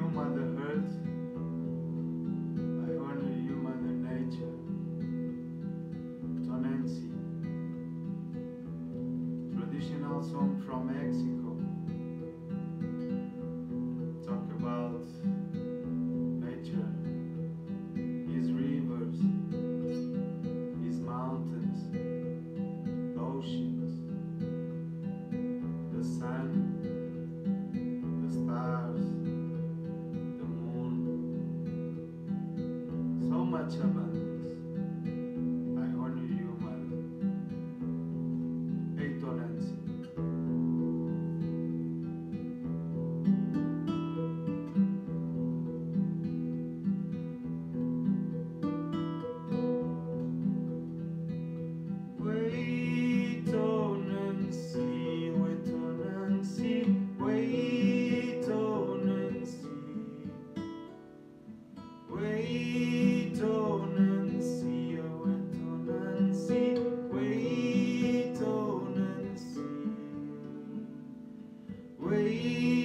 Mother Earth. I honor you, Mother Nature. Tonensi, traditional song from Mexico. Talk about nature, his rivers, his mountains, oceans, the sun, the stars, the moon, so much abundance. I honor you, Mother. Hey, Tonensi. Wait on and see, wait on and see, wait on and see. Wait on and see, oh, wait on and see, wait on and see. Wait